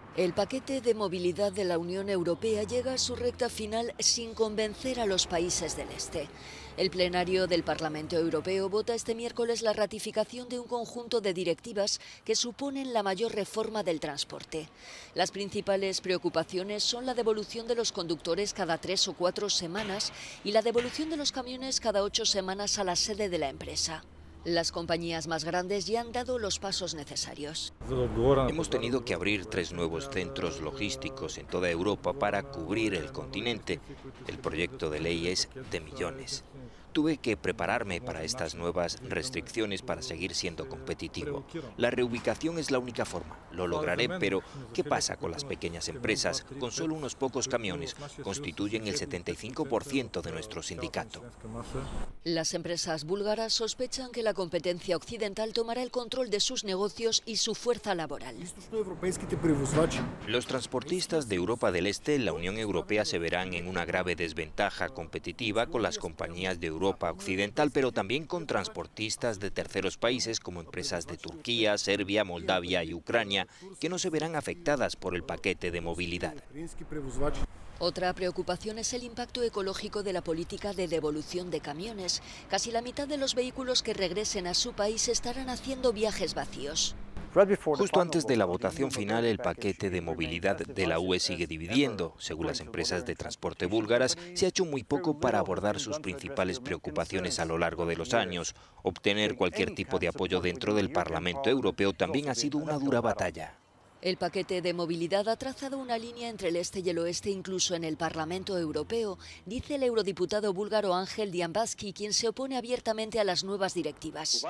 El paquete de movilidad de la Unión Europea llega a su recta final sin convencer a los países del Este. El plenario del Parlamento Europeo vota este miércoles la ratificación de un conjunto de directivas que suponen la mayor reforma del transporte. Las principales preocupaciones son la devolución de los conductores cada 3 o 4 semanas y la devolución de los camiones cada 8 semanas a la sede de la empresa. Las compañías más grandes ya han dado los pasos necesarios. Hemos tenido que abrir 3 nuevos centros logísticos en toda Europa para cubrir el continente. El proyecto de ley es de millones. Tuve que prepararme para estas nuevas restricciones para seguir siendo competitivo. La reubicación es la única forma. Lo lograré, pero ¿qué pasa con las pequeñas empresas? Con solo unos pocos camiones constituyen el 75% de nuestro sindicato. Las empresas búlgaras sospechan que la competencia occidental tomará el control de sus negocios y su fuerza laboral. Los transportistas de Europa del Este en la Unión Europea se verán en una grave desventaja competitiva con las compañías de Europa Occidental, pero también con transportistas de terceros países como empresas de Turquía, Serbia, Moldavia y Ucrania, que no se verán afectadas por el paquete de movilidad. Otra preocupación es el impacto ecológico de la política de devolución de camiones. Casi la mitad de los vehículos que regresen a su país estarán haciendo viajes vacíos. Justo antes de la votación final, el paquete de movilidad de la UE sigue dividiendo. Según las empresas de transporte búlgaras, se ha hecho muy poco para abordar sus principales preocupaciones a lo largo de los años. Obtener cualquier tipo de apoyo dentro del Parlamento Europeo también ha sido una dura batalla. El paquete de movilidad ha trazado una línea entre el este y el oeste, incluso en el Parlamento Europeo, dice el eurodiputado búlgaro Ángel Diambaski, quien se opone abiertamente a las nuevas directivas.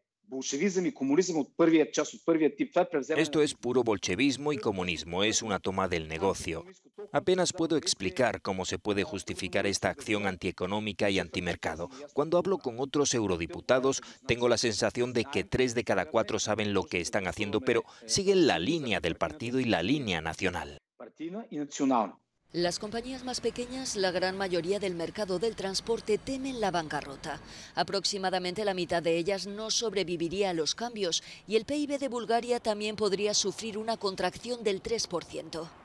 Esto es puro bolchevismo y comunismo, es una toma del negocio. Apenas puedo explicar cómo se puede justificar esta acción antieconómica y antimercado. Cuando hablo con otros eurodiputados, tengo la sensación de que 3 de cada 4 saben lo que están haciendo, pero siguen la línea del partido y la línea nacional. Las compañías más pequeñas, la gran mayoría del mercado del transporte, temen la bancarrota. Aproximadamente la mitad de ellas no sobreviviría a los cambios y el PIB de Bulgaria también podría sufrir una contracción del 3%.